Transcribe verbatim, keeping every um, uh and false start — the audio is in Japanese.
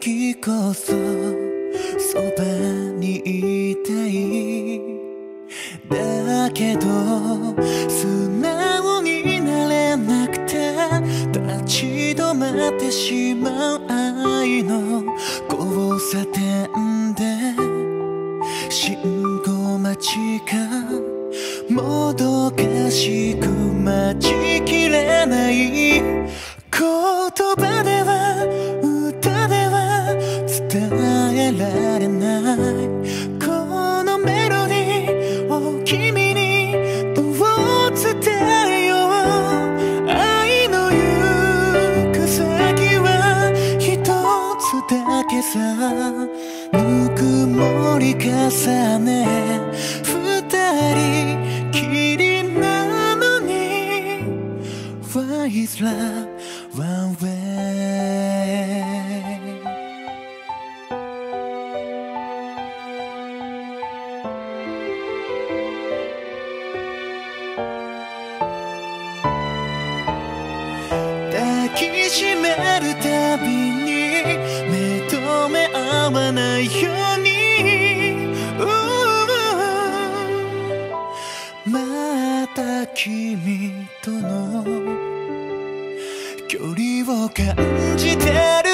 時こそそばにいたい。だけど素直になれなくて立ち止まってしまう愛の交差点で信号待ちがもどかしく待ちきれない。言葉では歌では伝えられないこのメロディーを君にどう伝えよう。愛の行く先は一つだけさ。ぬくもり重ね二人きりなのに Why is love one way?抱きしめるたびに目と目合わないようにまた君との距離を感じてる。